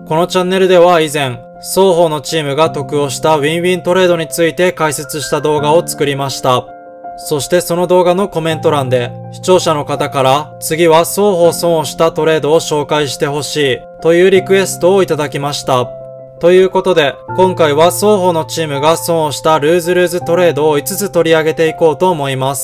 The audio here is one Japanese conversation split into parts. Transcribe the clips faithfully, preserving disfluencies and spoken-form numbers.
このチャンネルでは以前、双方のチームが得をしたウィンウィントレードについて解説した動画を作りました。そしてその動画のコメント欄で視聴者の方から次は双方損をしたトレードを紹介してほしいというリクエストをいただきました。ということで今回は双方のチームが損をしたルーズルーズトレードをいつつ取り上げていこうと思います。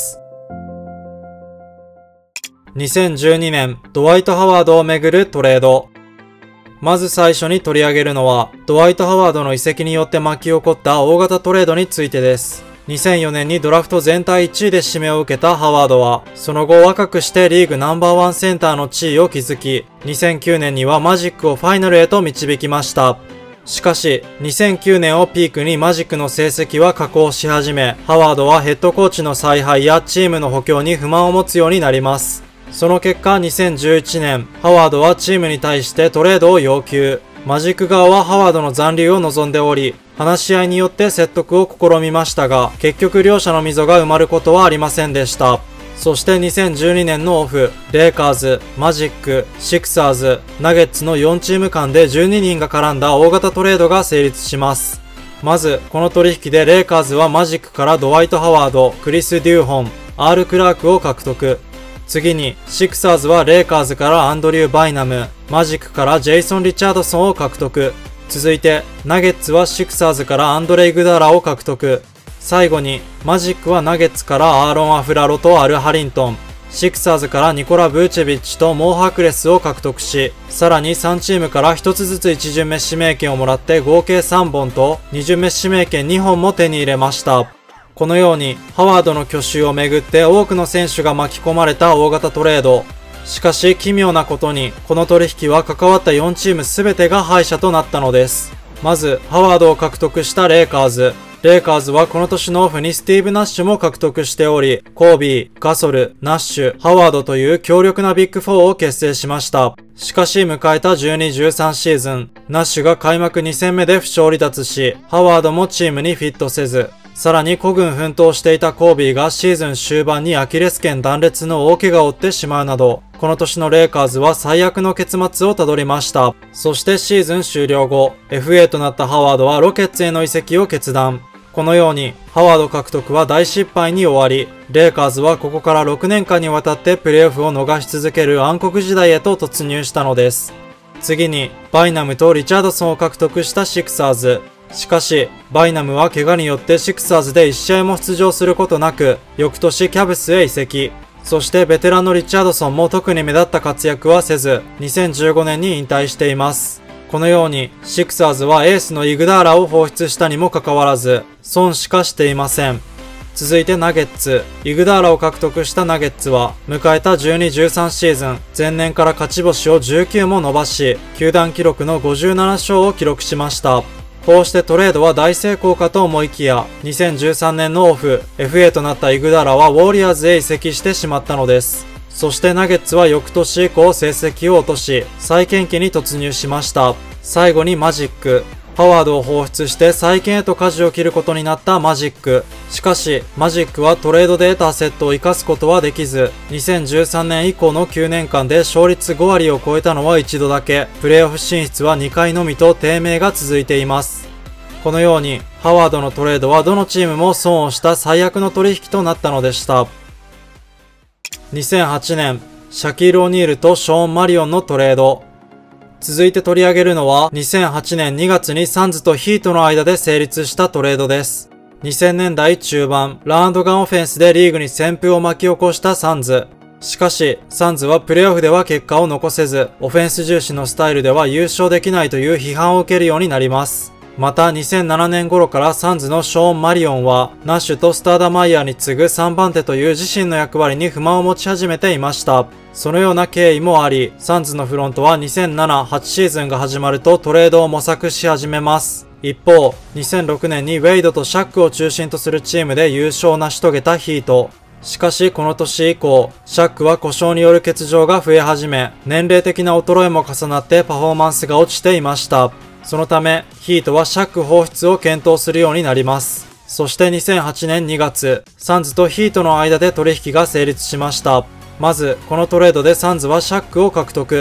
にせんじゅうにねんドワイト・ハワードをめぐるトレード。まず最初に取り上げるのはドワイト・ハワードの移籍によって巻き起こった大型トレードについてです。にせんよねんにドラフト全体いちいで指名を受けたハワードは、その後若くしてリーグナンバーワンセンターの地位を築き、にせんきゅうねんにはマジックをファイナルへと導きました。しかし、にせんきゅうねんをピークにマジックの成績は下降し始め、ハワードはヘッドコーチの采配やチームの補強に不満を持つようになります。その結果、にせんじゅういちねん、ハワードはチームに対してトレードを要求。マジック側はハワードの残留を望んでおり、話し合いによって説得を試みましたが、結局両者の溝が埋まることはありませんでした。そしてにせんじゅうにねんのオフ、レイカーズ、マジック、シクサーズ、ナゲッツのよんチーム間でじゅうににんが絡んだ大型トレードが成立します。まず、この取引でレイカーズはマジックからドワイト・ハワード、クリス・デューホン、アール・クラークを獲得。次に、シクサーズはレイカーズからアンドリュー・バイナム、マジックからジェイソン・リチャードソンを獲得。続いて、ナゲッツはシクサーズからアンドレイ・グダラを獲得。最後に、マジックはナゲッツからアーロン・アフラロとアル・ハリントン、シクサーズからニコラ・ブーチェビッチとモーハークレスを獲得し、さらにさんチームからひとつずついち巡目指名権をもらって合計さんぼんとに巡目指名権にほんも手に入れました。このように、ハワードの去就をめぐって多くの選手が巻き込まれた大型トレード。しかし奇妙なことに、この取引は関わったよんチームすべてが敗者となったのです。まず、ハワードを獲得したレイカーズ。レイカーズはこの年のオフにスティーブ・ナッシュも獲得しており、コービー、ガソル、ナッシュ、ハワードという強力なビッグフォーを結成しました。しかし迎えたじゅうに、じゅうさんシーズン、ナッシュが開幕に戦目で負傷離脱し、ハワードもチームにフィットせず、さらに孤軍奮闘していたコービーがシーズン終盤にアキレス腱断裂の大怪我を負ってしまうなど、この年のレイカーズは最悪の結末をたどりました。そしてシーズン終了後、エフエー となったハワードはロケッツへの移籍を決断。このように、ハワード獲得は大失敗に終わり、レイカーズはここからろくねんかんにわたってプレーオフを逃し続ける暗黒時代へと突入したのです。次に、バイナムとリチャードソンを獲得したシクサーズ。しかし、バイナムは怪我によってシクサーズでいち試合も出場することなく、翌年キャブスへ移籍。そしてベテランのリチャードソンも特に目立った活躍はせず、にせんじゅうごねんに引退しています。このように、シクサーズはエースのイグダーラを放出したにもかかわらず、損しかしていません。続いてナゲッツ。イグダーラを獲得したナゲッツは、迎えたじゅうに、じゅうさんシーズン、前年から勝ち星をじゅうきゅうも伸ばし、球団記録のごじゅうなな勝を記録しました。こうしてトレードは大成功かと思いきや、にせんじゅうさんねんのオフ、エフエー となったイグダラはウォーリアーズへ移籍してしまったのです。そしてナゲッツは翌年以降成績を落とし、再建期に突入しました。最後にマジック。ハワードを放出して再建へと舵を切ることになったマジック。しかし、マジックはトレードで得たアセットを生かすことはできず、にせんじゅうさんねん以降のきゅうねんかんで勝率ごわりを超えたのは一度だけ、プレーオフ進出はにかいのみと低迷が続いています。このように、ハワードのトレードはどのチームも損をした最悪の取引となったのでした。にせんはちねん、シャキール・オニールとショーン・マリオンのトレード。続いて取り上げるのは、にせんはちねんにがつにサンズとヒートの間で成立したトレードです。にせんねんだい中盤、ラウンドガンオフェンスでリーグに旋風を巻き起こしたサンズ。しかし、サンズはプレーオフでは結果を残せず、オフェンス重視のスタイルでは優勝できないという批判を受けるようになります。またにせんななねん頃からサンズのショーン・マリオンは、ナッシュとスターダマイヤーに次ぐさんばん手という自身の役割に不満を持ち始めていました。そのような経緯もあり、サンズのフロントはにせんなな、はちシーズンが始まるとトレードを模索し始めます。一方、にせんろくねんにウェイドとシャックを中心とするチームで優勝を成し遂げたヒート。しかしこの年以降、シャックは故障による欠場が増え始め、年齢的な衰えも重なってパフォーマンスが落ちていました。そのため、ヒートはシャック放出を検討するようになります。そしてにせんはちねんにがつ、サンズとヒートの間で取引が成立しました。まず、このトレードでサンズはシャックを獲得。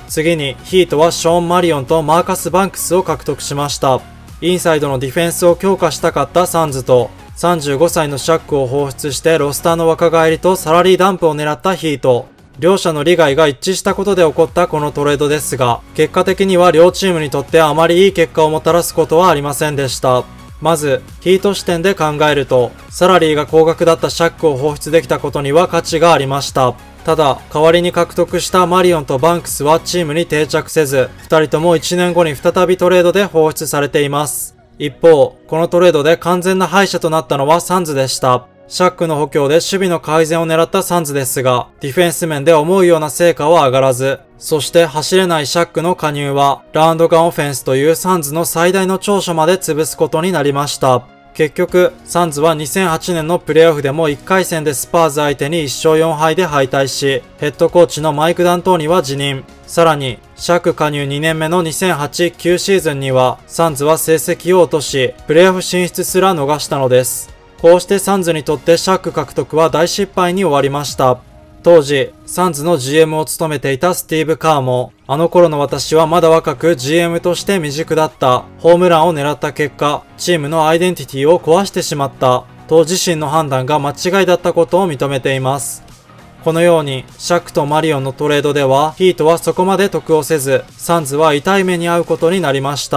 次にヒートはショーン・マリオンとマーカス・バンクスを獲得しました。インサイドのディフェンスを強化したかったサンズと、さんじゅうごさいのシャックを放出してロスターの若返りとサラリーダンプを狙ったヒート。両者の利害が一致したことで起こったこのトレードですが、結果的には両チームにとってあまりいい結果をもたらすことはありませんでした。まず、ヒート視点で考えると、サラリーが高額だったシャックを放出できたことには価値がありました。ただ、代わりに獲得したマリオンとバンクスはチームに定着せず、二人ともいちねんごに再びトレードで放出されています。一方、このトレードで完全な敗者となったのはサンズでした。シャックの補強で守備の改善を狙ったサンズですが、ディフェンス面で思うような成果は上がらず、そして走れないシャックの加入は、ラウンドガンオフェンスというサンズの最大の長所まで潰すことになりました。結局、サンズはにせんはちねんのプレーオフでもいっかい戦でスパーズ相手にいっしょうよんはいで敗退し、ヘッドコーチのマイク・ダントーニは辞任。さらに、シャック加入にねんめのにせんはちきゅうシーズンには、サンズは成績を落とし、プレーオフ進出すら逃したのです。こうしてサンズにとってシャック獲得は大失敗に終わりました。当時、サンズの ジーエム を務めていたスティーブ・カーも、あの頃の私はまだ若く ジーエム として未熟だった。ホームランを狙った結果、チームのアイデンティティを壊してしまった。と自身の判断が間違いだったことを認めています。このように、シャックとマリオンのトレードでは、ヒートはそこまで得をせず、サンズは痛い目に遭うことになりました。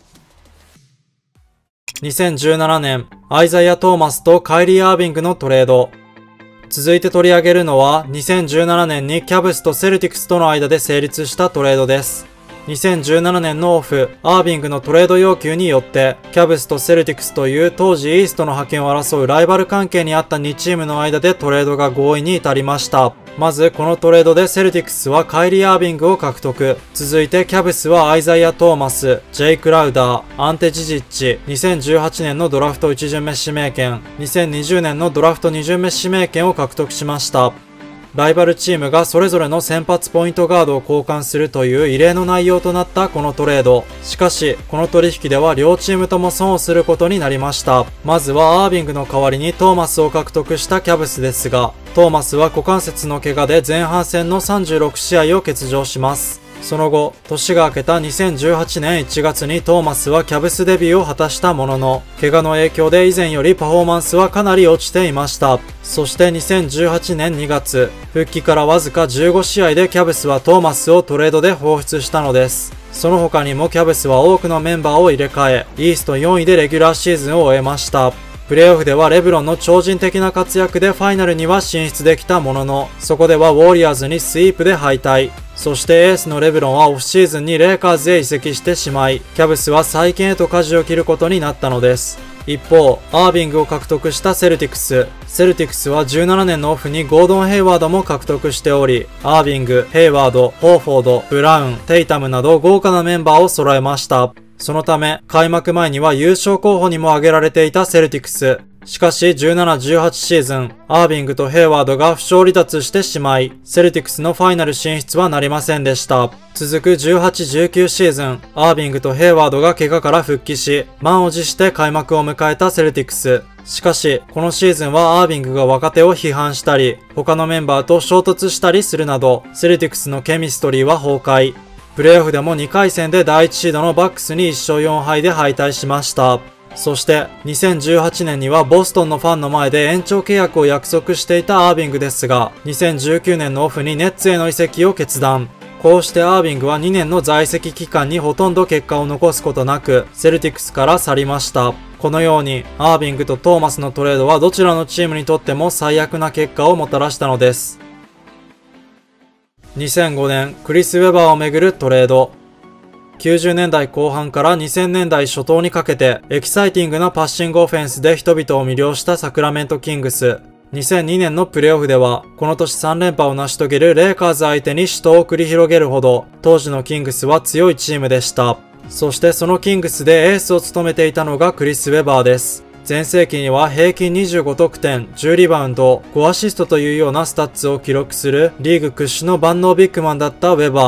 にせんじゅうななねん、アイザイア・トーマスとカイリー・アービングのトレード。続いて取り上げるのは、にせんじゅうななねんにキャブスとセルティクスとの間で成立したトレードです。にせんじゅうななねんのオフ、アービングのトレード要求によって、キャブスとセルティクスという当時イーストの覇権を争うライバル関係にあったにチームの間でトレードが合意に至りました。まず、このトレードでセルティクスはカイリー・アービングを獲得。続いてキャブスはアイザイア・トーマス、ジェイク・ラウダー、アンテ・ジジッチ、にせんじゅうはちねんのドラフトいち巡目指名権、にせんにじゅうねんのドラフトに巡目指名権を獲得しました。ライバルチームがそれぞれの先発ポイントガードを交換するという異例の内容となったこのトレード。しかし、この取引では両チームとも損をすることになりました。まずはアービングの代わりにトーマスを獲得したキャブスですが、トーマスは股関節の怪我で前半戦のさんじゅうろくしあいを欠場します。その後、年が明けたにせんじゅうはちねんいちがつにトーマスはキャブスデビューを果たしたものの、怪我の影響で以前よりパフォーマンスはかなり落ちていました。そしてにせんじゅうはちねんにがつ、復帰からわずかじゅうごしあいでキャブスはトーマスをトレードで放出したのです。その他にもキャブスは多くのメンバーを入れ替え、イーストよんいでレギュラーシーズンを終えました。プレーオフではレブロンの超人的な活躍でファイナルには進出できたものの、そこではウォリアーズにスイープで敗退。そしてエースのレブロンはオフシーズンにレイカーズへ移籍してしまい、キャブスは再建へと舵を切ることになったのです。一方、アービングを獲得したセルティクス。セルティクスはじゅうななねんのオフにゴードン・ヘイワードも獲得しており、アービング、ヘイワード、ホーフォード、ブラウン、テイタムなど豪華なメンバーを揃えました。そのため、開幕前には優勝候補にも挙げられていたセルティクス。しかしじゅうななじゅうはちシーズン、アービングとヘイワードが負傷離脱してしまい、セルティクスのファイナル進出はなりませんでした。続くじゅうはちじゅうきゅうシーズン、アービングとヘイワードが怪我から復帰し、満を持して開幕を迎えたセルティクス。しかし、このシーズンはアービングが若手を批判したり、他のメンバーと衝突したりするなど、セルティクスのケミストリーは崩壊。プレーオフでもにかい戦でだいいちシードのバックスにいっしょうよんはいで敗退しました。そしてにせんじゅうはちねんにはボストンのファンの前で延長契約を約束していたアービングですが、にせんじゅうきゅうねんのオフにネッツへの移籍を決断。こうしてアービングはにねんの在籍期間にほとんど結果を残すことなく、セルティクスから去りました。このように、アービングとトーマスのトレードはどちらのチームにとっても最悪な結果をもたらしたのです。にせんごねん、クリス・ウェバーをめぐるトレード。きゅうじゅうねんだいこう半からにせんねんだい初頭にかけて、エキサイティングなパッシングオフェンスで人々を魅了したサクラメントキングス。にせんにねんのプレーオフでは、この年さんれんぱを成し遂げるレイカーズ相手に死闘を繰り広げるほど、当時のキングスは強いチームでした。そしてそのキングスでエースを務めていたのがクリス・ウェバーです。全盛期には平均にじゅうごとくてん、じゅうリバウンド、ごアシストというようなスタッツを記録するリーグ屈指の万能ビッグマンだったウェバー。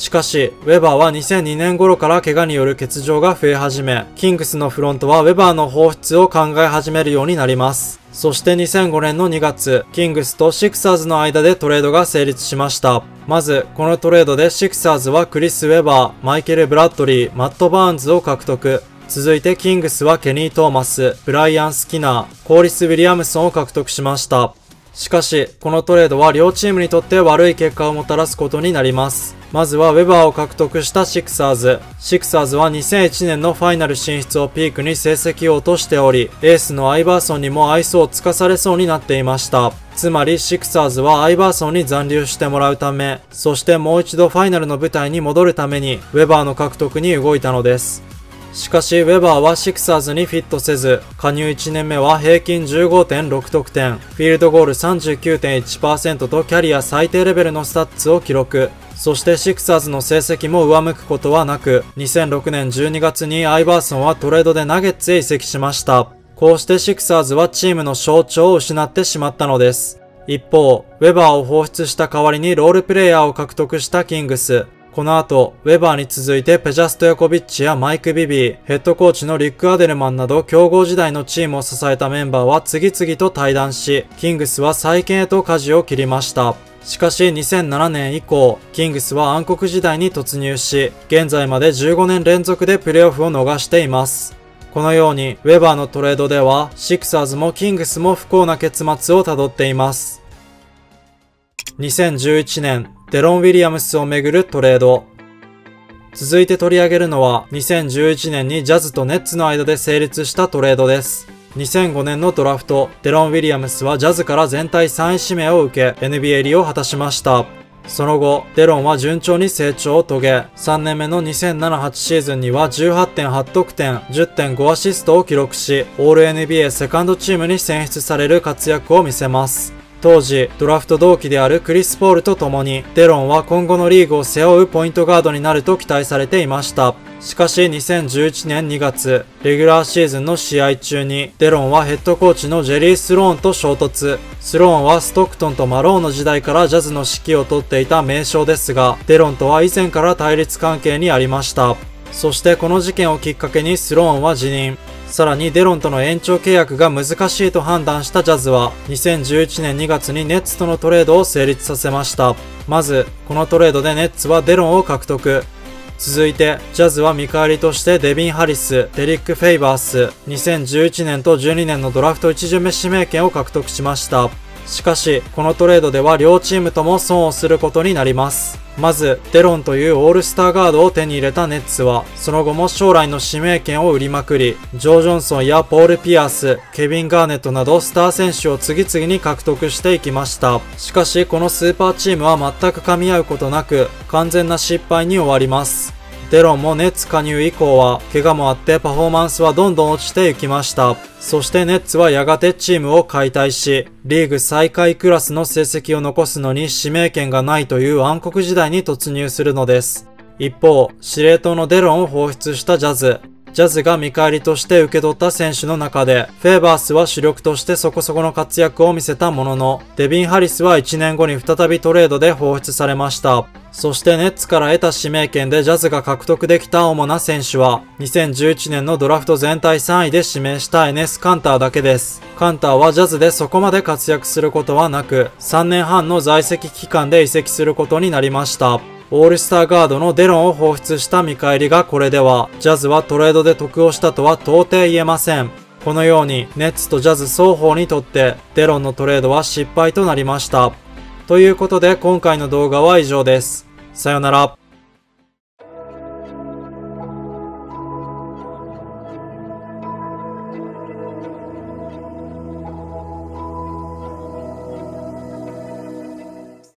しかし、ウェバーはにせんにねん頃から怪我による欠場が増え始め、キングスのフロントはウェバーの放出を考え始めるようになります。そしてにせんごねんのにがつ、キングスとシクサーズの間でトレードが成立しました。まず、このトレードでシクサーズはクリス・ウェバー、マイケル・ブラッドリー、マット・バーンズを獲得。続いてキングスはケニー・トーマス、ブライアン・スキナー、コーリス・ウィリアムソンを獲得しました。しかし、このトレードは両チームにとって悪い結果をもたらすことになります。まずはウェバーを獲得したシクサーズ。シクサーズはにせんいちねんのファイナル進出をピークに成績を落としており、エースのアイバーソンにも愛想をつかされそうになっていました。つまりシクサーズはアイバーソンに残留してもらうため、そしてもう一度ファイナルの舞台に戻るために、ウェバーの獲得に動いたのです。しかし、ウェバーはシクサーズにフィットせず、加入いちねんめは平均 じゅうごてんろく 得点、フィールドゴール さんじゅうきゅうてんいちパーセント とキャリア最低レベルのスタッツを記録。そしてシクサーズの成績も上向くことはなく、にせんろくねんじゅうにがつにアイバーソンはトレードでナゲッツへ移籍しました。こうしてシクサーズはチームの象徴を失ってしまったのです。一方、ウェバーを放出した代わりにロールプレイヤーを獲得したキングス。この後、ウェバーに続いてペジャ・ストヤコビッチやマイク・ビビー、ヘッドコーチのリック・アデルマンなど強豪時代のチームを支えたメンバーは次々と退団し、キングスは再建へと舵を切りました。しかしにせんななねん以降、キングスは暗黒時代に突入し、現在までじゅうごねん連続でプレーオフを逃しています。このように、ウェバーのトレードでは、シクサーズもキングスも不幸な結末をたどっています。にせんじゅういちねん、デロン・ウィリアムスをめぐるトレード。続いて取り上げるのは、にせんじゅういちねんにジャズとネッツの間で成立したトレードです。にせんごねんのドラフト、デロン・ウィリアムスはジャズから全体さんい指名を受け、エヌビーエー 入りを果たしました。その後、デロンは順調に成長を遂げ、さんねんめのにせんななはちシーズンには じゅうはってんはち 得点、じゅってんご アシストを記録し、オール エヌビーエー セカンドチームに選出される活躍を見せます。当時、ドラフト同期であるクリス・ポールと共に、デロンは今後のリーグを背負うポイントガードになると期待されていました。しかしにせんじゅういちねんにがつ、レギュラーシーズンの試合中に、デロンはヘッドコーチのジェリー・スローンと衝突。スローンはストックトンとマローンの時代からジャズの指揮を執っていた名将ですが、デロンとは以前から対立関係にありました。そしてこの事件をきっかけにスローンは辞任。さらにデロンとの延長契約が難しいと判断したジャズは、にせんじゅういちねんにがつにネッツとのトレードを成立させました。まず、このトレードでネッツはデロンを獲得。続いて、ジャズは見返りとしてデビン・ハリス、デリック・フェイバース、にせんじゅういちねんとじゅうにねんのドラフトいち巡目指名権を獲得しました。しかし、このトレードでは両チームとも損をすることになります。まず、デロンというオールスターガードを手に入れたネッツは、その後も将来の指名権を売りまくり、ジョー・ジョンソンやポール・ピアース、ケビン・ガーネットなどスター選手を次々に獲得していきました。しかし、このスーパーチームは全く噛み合うことなく、完全な失敗に終わります。デロンもネッツ加入以降は、怪我もあってパフォーマンスはどんどん落ちていきました。そしてネッツはやがてチームを解体し、リーグ最下位クラスの成績を残すのに指名権がないという暗黒時代に突入するのです。一方、司令塔のデロンを放出したジャズ。ジャズが見返りとして受け取った選手の中で、フェーバースは主力としてそこそこの活躍を見せたものの、デビン・ハリスはいちねんごに再びトレードで放出されました。そしてネッツから得た指名権でジャズが獲得できた主な選手は、にせんじゅういちねんのドラフト全体さんいで指名したエネス・カンターだけです。カンターはジャズでそこまで活躍することはなく、さんねんはんの在籍期間で移籍することになりました。オールスターガードのデロンを放出した見返りがこれでは、ジャズはトレードで得をしたとは到底言えません。このように、ネッツとジャズ双方にとって、デロンのトレードは失敗となりました。ということで今回の動画は以上です。さよなら。